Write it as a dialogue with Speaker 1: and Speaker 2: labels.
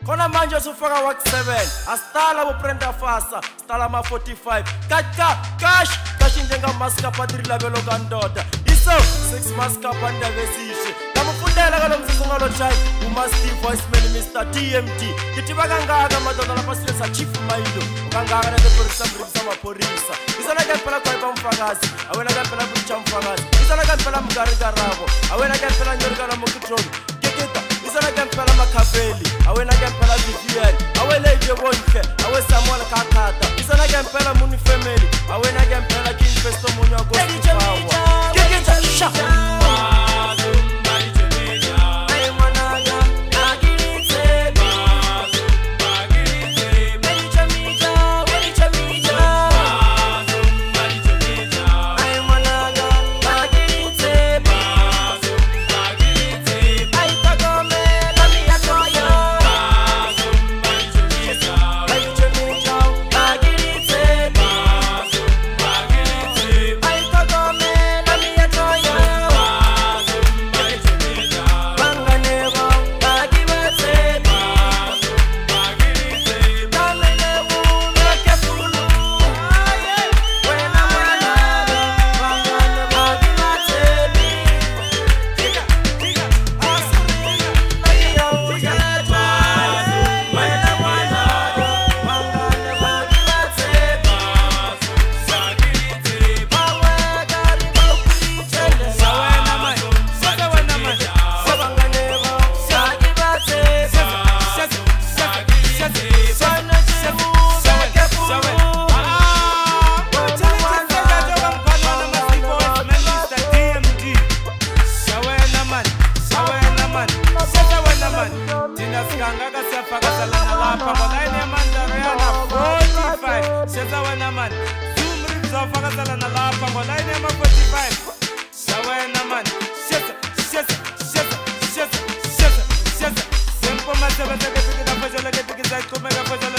Speaker 1: Kona manje sufaka work 7. Astala bo prenda fasa. Stala ma 45. Cash njenga maska padri la velo kandoda. Iso 6 maska panda vesishe. Kamufundela kalo mzungalo chai. Mastevo voicemail Mr. TMT. Kitibaka ngaga madoda la pasisa chief maido. Kangaga na polisi Bricha mapolisa. Isana kampela Kwaipa mfagazi. Awena kampela Bricha mfagazi. Isana kampela mgariga rabo. Awena kampela nyorga na mokutron. Isana kampela makaveli. Awena kampela VPN. Awele ije wonke. Awe Samuel kakata. Isana kampela muni family. Awena kampela king festo munyo agosti power. Kikita sha. Simple